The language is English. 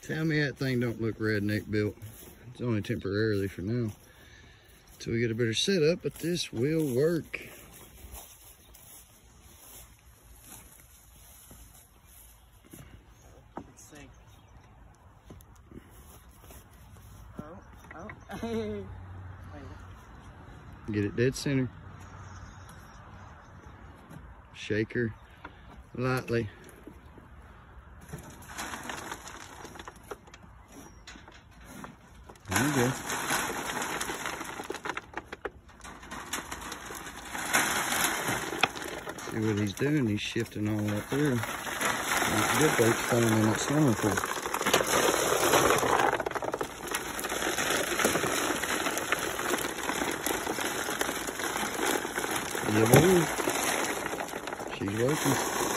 Tell me that thing don't look redneck built. It's only temporarily for now. Till we get a better setup, but this will work. Let's see. Oh. Get it dead center. Shake her lightly. There you go. See what he's doing? He's shifting all that through. That's a good bait's coming in that swimming pool. Yeah, boy. She's working.